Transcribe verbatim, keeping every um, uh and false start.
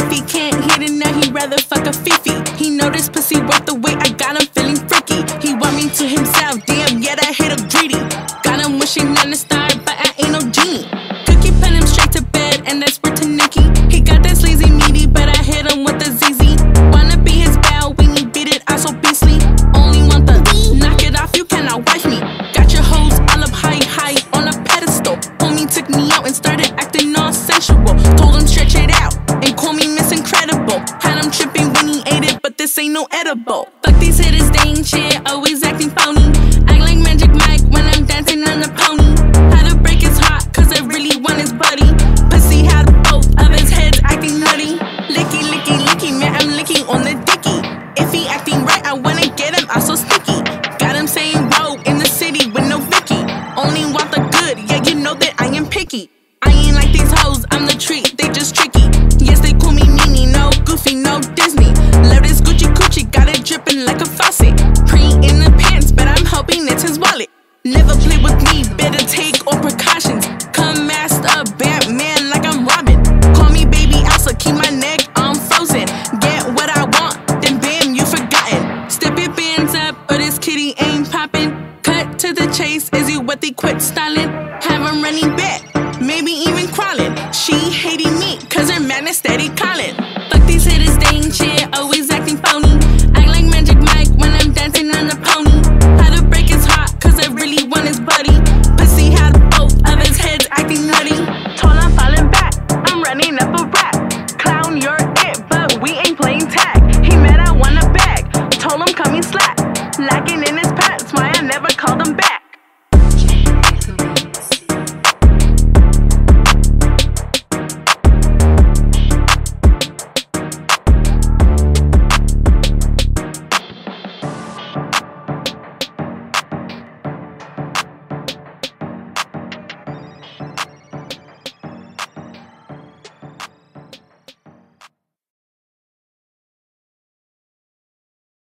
If he can't hit it now, he'd rather fuck a fifi. He know this pussy worth the wait, I got him feeling freaky. He want me to himself, damn, yeah, that hit him greedy. Got him wishing on a star, but I ain't no genie. Cookie put him straight to bed, and that's word to Nicky. He got that sleazy meaty, but I hit him with the Z Z. Wanna be his bell when he beat it out so beastly. Only want the knock it off, you cannot wife me. Got your hoes all up high, high on a pedestal. Homie took me out and started acting all sensual. Told him stretch it out and call me Miss Incredible. Had him tripping when he ate it, but this ain't no edible. Fuck these hitters, they ain't shit, always acting phony. Act like Magic Mike when I'm dancing on the pony. How to break his heart, cause I really want his buddy. Pussy had both of his heads acting nutty. Licky, licky, licky, man, I'm licking on the dicky. If he acting right, I wanna get him out so sticky. Got him saying whoa in the city with no Vicky. Only want the good, yeah, you know that I am picky. I ain't like these hoes, I'm the treat, they just tricky. Yes, they call me Minnie, no Goofy, no Disney. Love this Gucci Coochie, got it dripping like a faucet. Pre in the pants, but I'm hoping it's his wallet. Never play with me, better take all precautions. Come master, Batman like I'm Robin. Call me baby Elsa, keep my neck on frozen. Get what I want, then bam, you forgotten. Step your bands up, or this kitty ain't popping. Cut to the chase, is you what they quit styling? Have him running back.